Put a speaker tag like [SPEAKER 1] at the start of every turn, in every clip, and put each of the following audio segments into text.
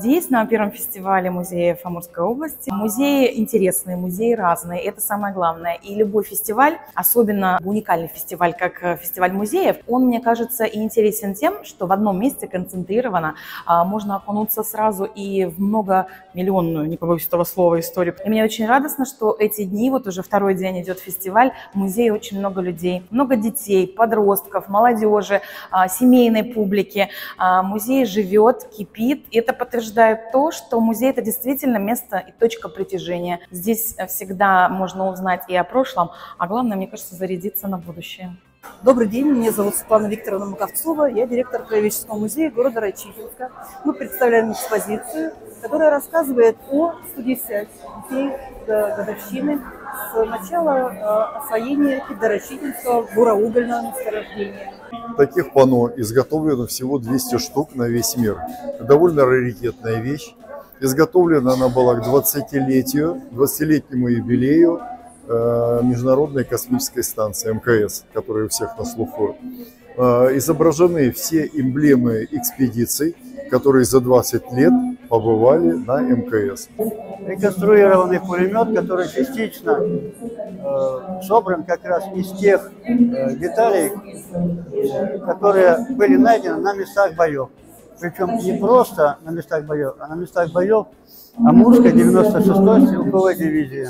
[SPEAKER 1] Здесь, на первом фестивале музеев Амурской области, музеи интересные, музеи разные, это самое главное. И любой фестиваль, особенно уникальный фестиваль, как фестиваль музеев, он, мне кажется, и интересен тем, что в одном месте концентрировано можно окунуться сразу и в многомиллионную, не побоюсь этого слова, историю. И мне очень радостно, что эти дни, вот уже второй день идет фестиваль, в музее очень много людей, много детей, подростков, молодежи, семейной публики. Музей живет, кипит, и это подтверждает то, что музей – это действительно место и точка притяжения. Здесь всегда можно узнать и о прошлом, а главное, мне кажется, зарядиться на будущее.
[SPEAKER 2] Добрый день, меня зовут Светлана Викторовна Маковцова, я директор Краеведческого музея города Райчихинска. Мы представляем экспозицию, которая рассказывает о 110 детей годовщины с начала освоения Кидо-Райчихинского буроугольного месторождения.
[SPEAKER 3] Таких панно изготовлено всего 200 штук на весь мир. Довольно раритетная вещь. Изготовлена она была к 20-летнему юбилею Международной космической станции МКС, которая у всех на слуху. Изображены все эмблемы экспедиций, которые за 20 лет побывали на МКС.
[SPEAKER 4] Реконструированный пулемет, который частично собран как раз из тех деталей, которые были найдены на местах боев. Причем не просто на местах боев, а на местах боев Амурской 96-й стрелковой дивизии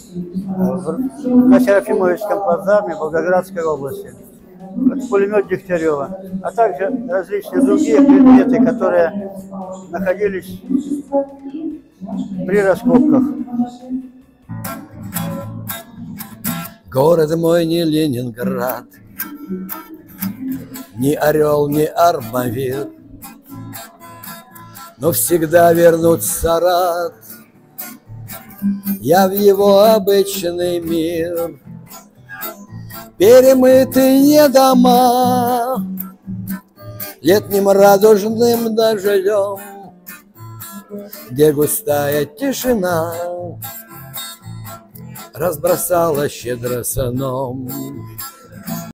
[SPEAKER 4] на Серафимовичском плацдарме Волгоградской области. Это пулемет Дегтярева, а также различные другие предметы, которые находились при раскопках.
[SPEAKER 5] Город мой не Ленинград, ни Орел, ни Армавир, но всегда вернуться рад я в его обычный мир. Перемытые дома летним радужным дождем, где густая тишина разбросала щедро сном